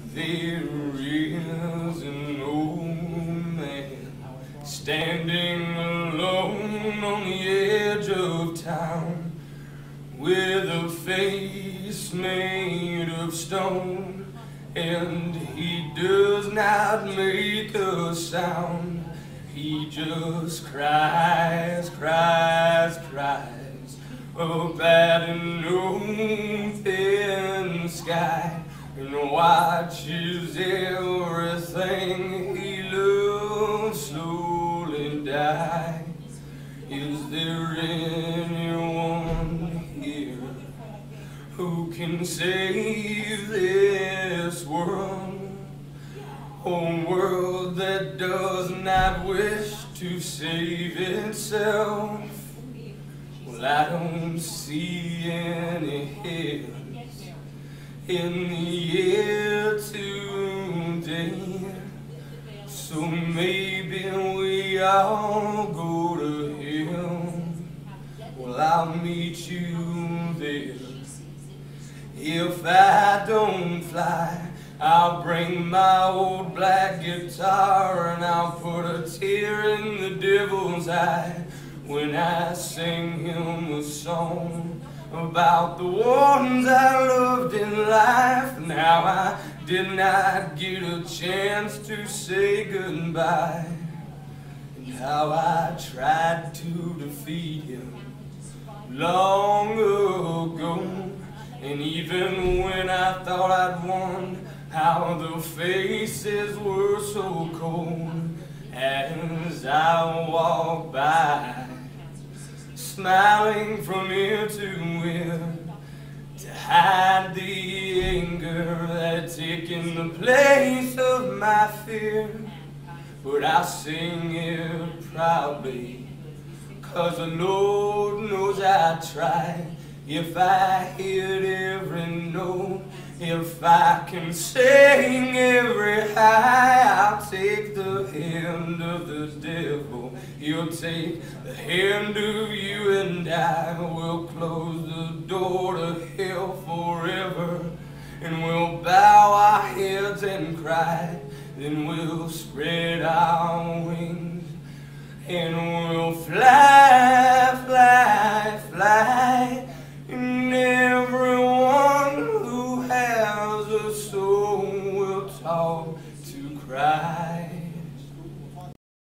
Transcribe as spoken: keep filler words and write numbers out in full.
There is an old man standing alone on the edge of town, with a face made of stone, and he does not make a sound. He just cries, cries, cries up at an open sky, and watches everything he loves slowly die. Is there anyone here who can save this world? A world that does not wish to save itself? Well, I don't see any heads in the air today, so maybe we all go to hell. Well, I'll meet you there. If I don't fly, I'll bring my old black guitar, and I'll put a tear in the devil's eye when I sing him a song about the ones I loved in life, and how I did not get a chance to say goodbye, and how I tried to defeat him long ago. And even when I thought I'd won, how the faces were so cold as I walked by, smiling from ear to ear, to hide the anger that had taken the place of my fear. But I sing it proudly, 'cause the Lord knows I tried. If I hit every note, if I can sing every high, I'll take the hand of the devil, he'll take the hand of you, and I will close the door to hell forever, and we'll bow our heads and cry. Then we'll spread our wings and we'll fly